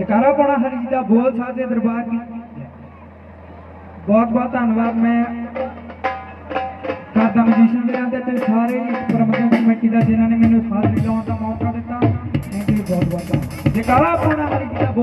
जयकारा पाना हरि जी का बोल साजे दरबार की। बहुत बहुत धन्यवाद मैं करता म्यूजिशियन वीरां ते सारे प्रबंधक कमेटी का जिन्होंने मैंने साथ मिलाने का मौका दिता। थैंक यू बहुत बहुत। जयकारा पाना हरि जी का।